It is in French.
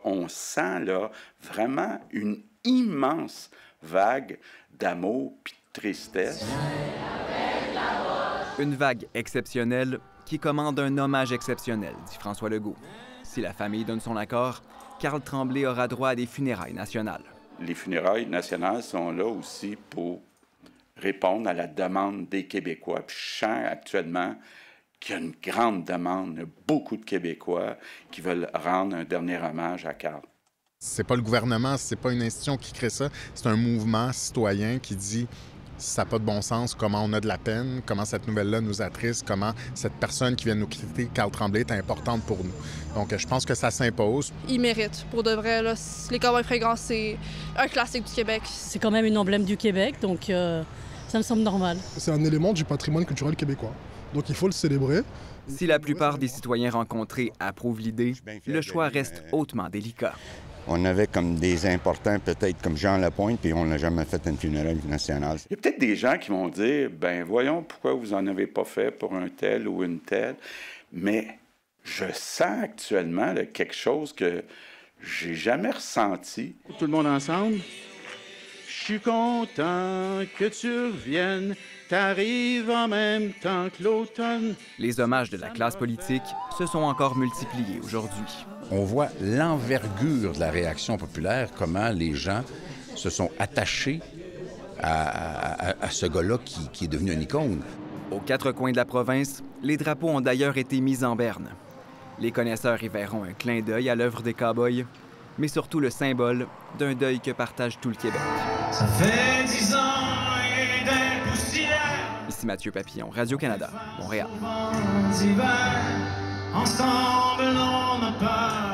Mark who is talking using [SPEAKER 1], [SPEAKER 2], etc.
[SPEAKER 1] on sent là, vraiment une immense vague d'amour puis de tristesse.
[SPEAKER 2] Une vague exceptionnelle qui commande un hommage exceptionnel, dit François Legault. Si la famille donne son accord, Carl Tremblay aura droit à des funérailles nationales.
[SPEAKER 1] Les funérailles nationales sont là aussi pour répondre à la demande des Québécois. Puis je sens actuellement qu'il y a une grande demande, il y a beaucoup de Québécois qui veulent rendre un dernier hommage à Carl.
[SPEAKER 3] C'est pas le gouvernement, c'est pas une institution qui crée ça, c'est un mouvement citoyen qui dit ça n'a pas de bon sens, comment on a de la peine, comment cette nouvelle-là nous attriste, comment cette personne qui vient de nous quitter, Carl Tremblay, est importante pour nous. Donc, je pense que ça s'impose.
[SPEAKER 4] Il mérite, pour de vrai. Là, les Cowboys fringants, c'est un classique du Québec.
[SPEAKER 5] C'est quand même une emblème du Québec, donc ça me semble normal.
[SPEAKER 6] C'est un élément du patrimoine culturel québécois. Donc, il faut le célébrer.
[SPEAKER 2] Si la plupart des citoyens rencontrés approuvent l'idée, le choix reste hautement délicat.
[SPEAKER 7] On avait comme des importants, peut-être comme Jean Lapointe, puis on n'a jamais fait une funéraille nationale.
[SPEAKER 1] Il y a peut-être des gens qui vont dire, ben voyons pourquoi vous n'en avez pas fait pour un tel ou une telle, mais je sens actuellement là, quelque chose que j'ai jamais ressenti.
[SPEAKER 8] Tout le monde ensemble. Je suis content que tu reviennes, t'arrives en même temps que l'automne.
[SPEAKER 2] Les hommages de la classe politique se sont encore multipliés aujourd'hui.
[SPEAKER 9] On voit l'envergure de la réaction populaire, comment les gens se sont attachés à ce gars-là qui est devenu une icône.
[SPEAKER 2] Aux quatre coins de la province, les drapeaux ont d'ailleurs été mis en berne. Les connaisseurs y verront un clin d'œil à l'œuvre des Cowboys, mais surtout le symbole d'un deuil que partage tout le Québec.
[SPEAKER 10] Ça fait 10 ans et des poussières.
[SPEAKER 2] Ici Mathieu Papillon, Radio-Canada, Montréal.
[SPEAKER 10] Ensemble, on n'a pas